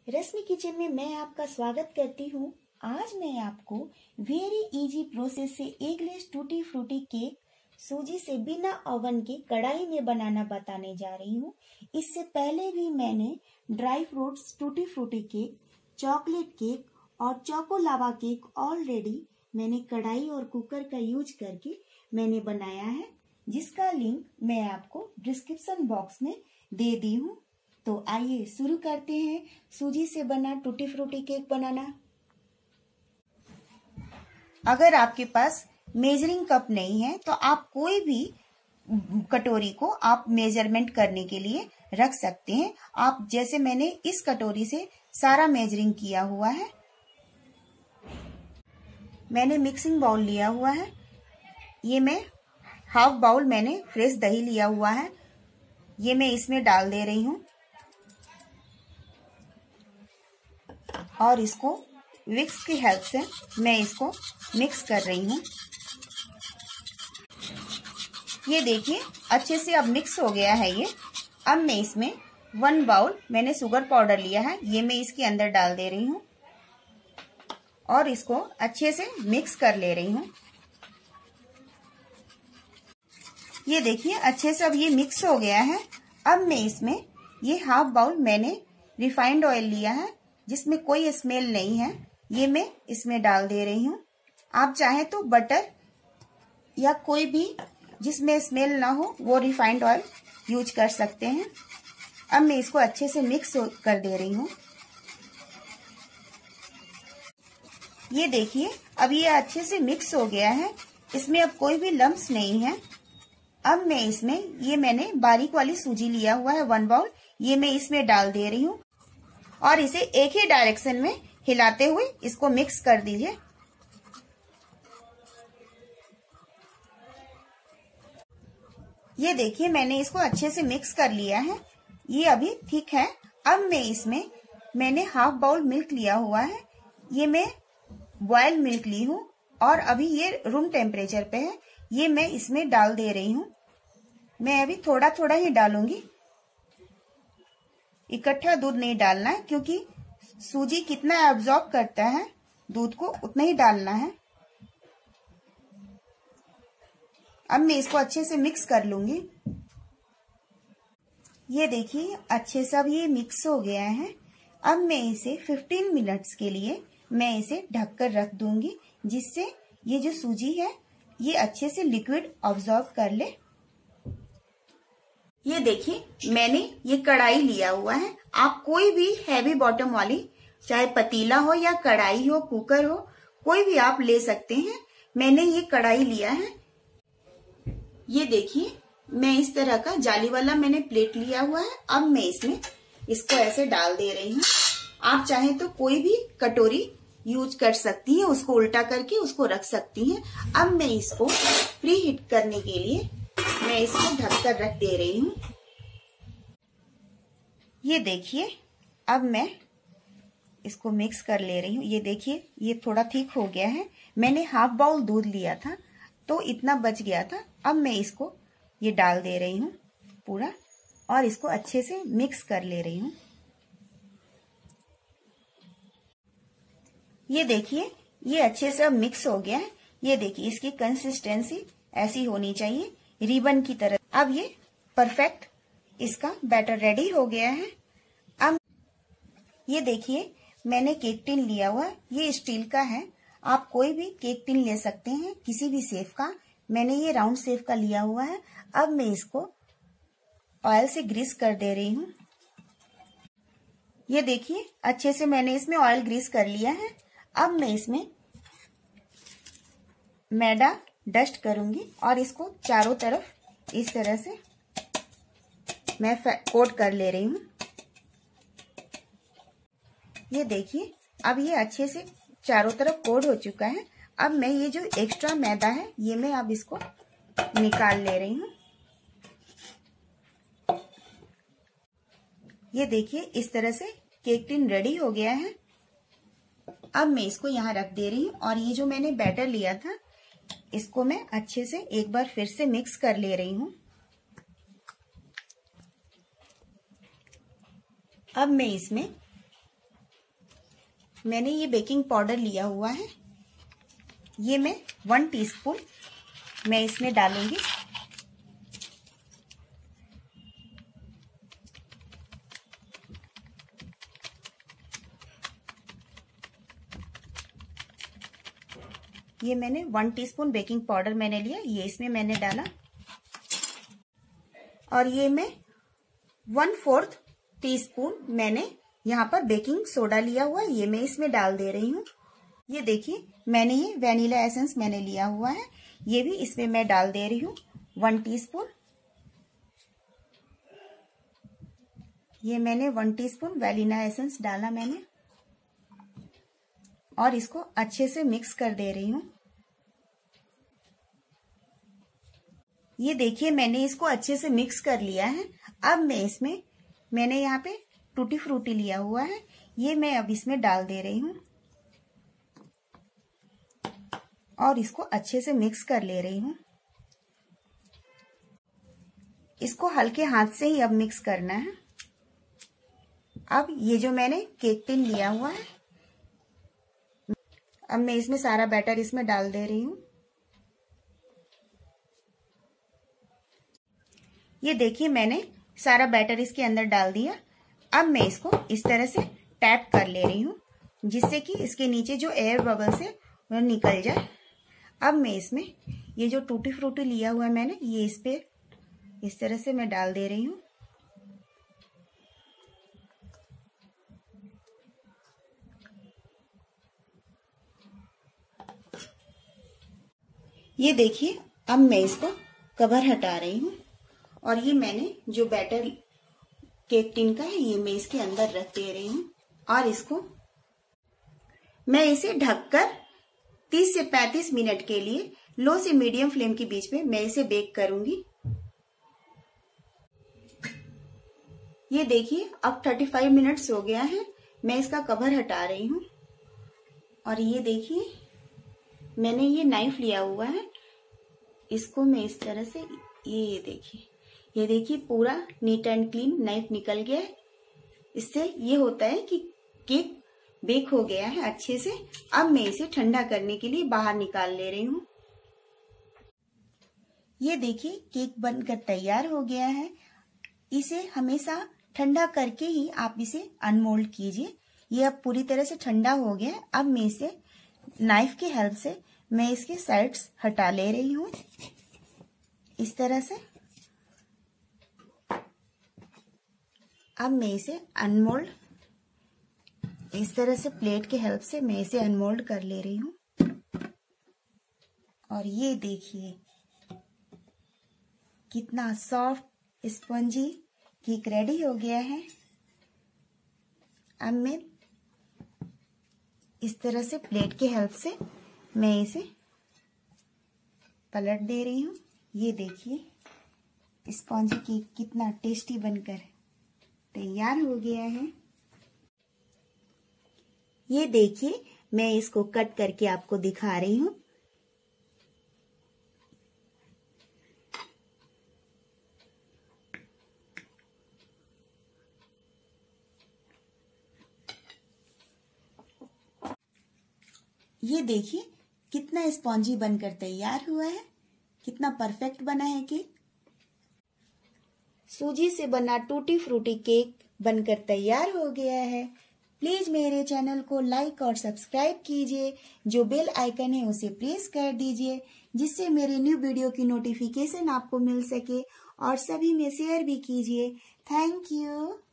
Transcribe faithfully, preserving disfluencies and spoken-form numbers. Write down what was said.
रश्मि kitchen में मैं आपका स्वागत करती हूँ। आज मैं आपको वेरी इजी प्रोसेस से एगलेस टूटी फ्रूटी केक सूजी से बिना ओवन के कढ़ाई में बनाना बताने जा रही हूँ। इससे पहले भी मैंने dry fruits tutti frutti cake, chocolate cake और चोको लावा केक ऑलरेडी मैंने कढ़ाई और कुकर का यूज करके मैंने बनाया है, जिसका लिंक मैं आपको डिस्क्रिप्शन बॉक्स में दे दी हूँ। तो आइए शुरू करते हैं सूजी से बना टूटी फ्रूटी केक बनाना। अगर आपके पास मेजरिंग कप नहीं है तो आप कोई भी कटोरी को आप मेजरमेंट करने के लिए रख सकते हैं। आप जैसे मैंने इस कटोरी से सारा मेजरिंग किया हुआ है। मैंने मिक्सिंग बाउल लिया हुआ है। ये मैं हाफ बाउल मैंने फ्रेश दही लिया हुआ है, ये मैं इसमें डाल दे रही हूँ और इसको विक्स की हेल्प से मैं इसको मिक्स कर रही हूँ। ये देखिए अच्छे से अब मिक्स हो गया है ये। अब मैं इसमें वन बाउल मैंने शुगर पाउडर लिया है, ये मैं इसके अंदर डाल दे रही हूँ और इसको अच्छे से मिक्स कर ले रही हूँ। ये देखिए अच्छे से अब ये मिक्स हो गया है। अब मैं इसमें ये हाफ बाउल मैंने रिफाइंड ऑयल लिया है जिसमें कोई स्मेल नहीं है, ये मैं इसमें डाल दे रही हूँ। आप चाहें तो बटर या कोई भी जिसमें स्मेल ना हो वो रिफाइंड ऑयल यूज कर सकते हैं। अब मैं इसको अच्छे से मिक्स कर दे रही हूँ। ये देखिए अब ये अच्छे से मिक्स हो गया है, इसमें अब कोई भी लम्प्स नहीं है। अब मैं इसमें ये मैंने बारीक वाली सूजी लिया हुआ है वन बाउल, ये मैं इसमें डाल दे रही हूँ और इसे एक ही डायरेक्शन में हिलाते हुए इसको मिक्स कर दीजिए। ये देखिए मैंने इसको अच्छे से मिक्स कर लिया है, ये अभी ठीक है। अब मैं इसमें मैंने हाफ बाउल मिल्क लिया हुआ है, ये मैं बॉयल मिल्क ली हूँ और अभी ये रूम टेम्परेचर पे है, ये मैं इसमें डाल दे रही हूँ। मैं अभी थोड़ा थोड़ा ही डालूंगी, इकट्ठा दूध नहीं डालना है क्योंकि सूजी कितना एब्जॉर्ब करता है दूध को उतना ही डालना है। अब मैं इसको अच्छे से मिक्स कर लूंगी। ये देखिए अच्छे से अब ये मिक्स हो गया है। अब मैं इसे पंद्रह मिनट्स के लिए मैं इसे ढककर रख दूंगी, जिससे ये जो सूजी है ये अच्छे से लिक्विड ऑब्जॉर्ब कर ले। ये देखिए मैंने ये कढ़ाई लिया हुआ है, आप कोई भी हैवी बॉटम वाली चाहे पतीला हो या कढ़ाई हो, कुकर हो, कोई भी आप ले सकते हैं। मैंने ये कढ़ाई लिया है। ये देखिए मैं इस तरह का जाली वाला मैंने प्लेट लिया हुआ है। अब मैं इसमें इसको ऐसे डाल दे रही हूँ। आप चाहें तो कोई भी कटोरी यूज कर सकती हैं, उसको उल्टा करके उसको रख सकती हैं। अब मैं इसको प्री हीट करने के लिए मैं इसको ढककर रख दे रही हूँ। ये देखिए अब मैं इसको मिक्स कर ले रही हूँ। ये देखिए ये थोड़ा थिक हो गया है। मैंने हाफ बाउल दूध लिया था तो इतना बच गया था। अब मैं इसको ये डाल दे रही हूँ पूरा और इसको अच्छे से मिक्स कर ले रही हूँ। ये देखिए ये अच्छे से अब मिक्स हो गया है। ये देखिए इसकी कंसिस्टेंसी ऐसी होनी चाहिए, रिबन की तरह। अब ये परफेक्ट इसका बैटर रेडी हो गया है। अब ये देखिए मैंने केक टिन लिया हुआ है, ये स्टील का है। आप कोई भी केक टिन ले सकते हैं किसी भी शेप का। मैंने ये राउंड शेप का लिया हुआ है। अब मैं इसको ऑयल से ग्रीस कर दे रही हूँ। ये देखिए अच्छे से मैंने इसमें ऑयल ग्रीस कर लिया है। अब मैं इसमें मैदा डस्ट करूंगी और इसको चारों तरफ इस तरह से मैं कोट कर ले रही हूँ। ये देखिए अब ये अच्छे से चारों तरफ कोट हो चुका है। अब मैं ये जो एक्स्ट्रा मैदा है ये मैं अब इसको निकाल ले रही हूँ। ये देखिए इस तरह से केक टिन रेडी हो गया है। अब मैं इसको यहाँ रख दे रही हूँ और ये जो मैंने बैटर लिया था इसको मैं अच्छे से एक बार फिर से मिक्स कर ले रही हूँ। अब मैं इसमें मैंने ये बेकिंग पाउडर लिया हुआ है, ये मैं वन टीस्पून मैं इसमें डालूंगी। ये मैंने वन टीस्पून बेकिंग पाउडर मैंने लिया, ये इसमें मैंने डाला। और ये मैं वन फोर्थ टीस्पून मैंने यहाँ पर बेकिंग सोडा लिया हुआ है, ये मैं इसमें डाल दे रही हूँ। ये देखिए मैंने ये वैनिला एसेंस मैंने लिया हुआ है, ये भी इसमें मैं डाल दे रही हूँ वन टीस्पून। ये मैंने वन टीस्पून वैनिला एसेंस डाला मैंने, और इसको अच्छे से मिक्स कर दे रही हूँ। ये देखिए मैंने इसको अच्छे से मिक्स कर लिया है। अब मैं इसमें मैंने यहाँ पे टूटी फ्रूटी लिया हुआ है, ये मैं अब इसमें डाल दे रही हूँ और इसको अच्छे से मिक्स कर ले रही हूँ। इसको हल्के हाथ से ही अब मिक्स करना है। अब ये जो मैंने केक टिन लिया हुआ है, अब मैं इसमें सारा बैटर इसमें डाल दे रही हूँ। ये देखिए मैंने सारा बैटर इसके अंदर डाल दिया। अब मैं इसको इस तरह से टैप कर ले रही हूँ, जिससे कि इसके नीचे जो एयर बबल्स है वह निकल जाए। अब मैं इसमें ये जो टूटी फ्रूटी लिया हुआ है मैंने, ये इस पे इस तरह से मैं डाल दे रही हूँ। ये देखिए अब मैं इसको कवर हटा रही हूँ, और ये मैंने जो बैटर केक टिन का है ये मैं इसके अंदर रख दे रही हूँ, और इसको मैं इसे ढककर तीस से पैंतीस मिनट के लिए लो से मीडियम फ्लेम के बीच में मैं इसे बेक करूंगी। ये देखिए अब पैंतीस मिनट्स हो गया है, मैं इसका कवर हटा रही हूँ। और ये देखिए मैंने ये नाइफ लिया हुआ है, इसको मैं इस तरह से ये ये देखिए ये देखिए पूरा नीट एंड क्लीन नाइफ निकल गया है। इससे ये होता है कि केक बेक हो गया है अच्छे से। अब मैं इसे ठंडा करने के लिए बाहर निकाल ले रही हूँ। ये देखिए केक बनकर तैयार हो गया है। इसे हमेशा ठंडा करके ही आप इसे अनमोल्ड कीजिए। ये अब पूरी तरह से ठंडा हो गया है। अब मैं इसे नाइफ की हेल्प से मैं इसके साइड्स हटा ले रही हूँ इस तरह से। अब मैं इसे अनमोल्ड इस तरह से प्लेट के हेल्प से मैं इसे अनमोल्ड कर ले रही हूँ। और ये देखिए कितना सॉफ्ट स्पंजी केक रेडी हो गया है। अब मैं इस तरह से प्लेट के हेल्प से मैं इसे पलट दे रही हूँ। ये देखिए स्पंजी केक कितना टेस्टी बनकर तैयार हो गया है। ये देखिए मैं इसको कट करके आपको दिखा रही हूँ। ये देखिए कितना स्पॉन्जी बनकर तैयार हुआ है, कितना परफेक्ट बना है केक। सूजी से बना टूटी फ्रूटी केक बनकर तैयार हो गया है। प्लीज मेरे चैनल को लाइक और सब्सक्राइब कीजिए। जो बेल आइकन है उसे प्रेस कर दीजिए, जिससे मेरे न्यू वीडियो की नोटिफिकेशन आपको मिल सके, और सभी में शेयर भी कीजिए। Thank you.